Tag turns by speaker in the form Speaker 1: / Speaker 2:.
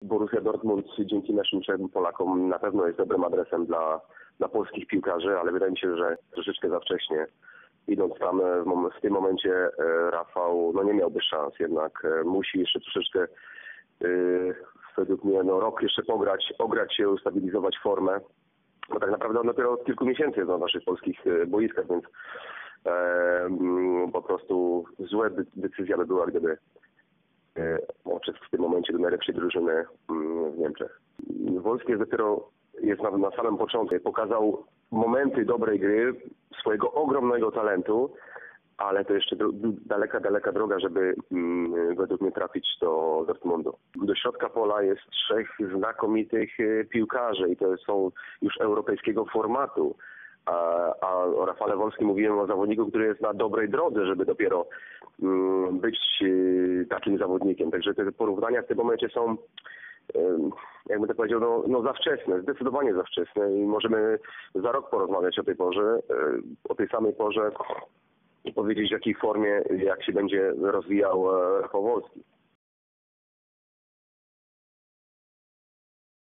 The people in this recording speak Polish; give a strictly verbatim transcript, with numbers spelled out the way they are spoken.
Speaker 1: Borussia Dortmund dzięki naszym trzem Polakom na pewno jest dobrym adresem dla, dla polskich piłkarzy, ale wydaje mi się, że troszeczkę za wcześnie. Idąc tam w, mom- w tym momencie e, Rafał no nie miałby szans, jednak e, musi jeszcze troszeczkę e, według mnie no, rok jeszcze pograć, ograć się, ustabilizować formę. Bo tak naprawdę on dopiero od kilku miesięcy jest na naszych polskich e, boiskach, więc e, m, po prostu złe de- decyzja by była, gdyby e, odszedł w tym momencie do najlepszej drużyny m, w Niemczech. Wolski jest dopiero jest na, na samym początku. Pokazał momenty dobrej gry, swojego ogromnego talentu, ale to jeszcze dro- daleka, daleka droga, żeby mm, według mnie trafić do Dortmundu. Do środka pola jest trzech znakomitych e, piłkarzy i to są już europejskiego formatu. A, a o Rafale Wolskim mówiłem o zawodniku, który jest na dobrej drodze, żeby dopiero mm, być e, takim zawodnikiem. Także te porównania w tym momencie są, e, jakby to powiedział, no, no za wczesne, zdecydowanie za wczesne i możemy za rok porozmawiać o tej porze, e, o tej samej porze i powiedzieć, w jakiej formie, jak się będzie rozwijał Rafał Wolski.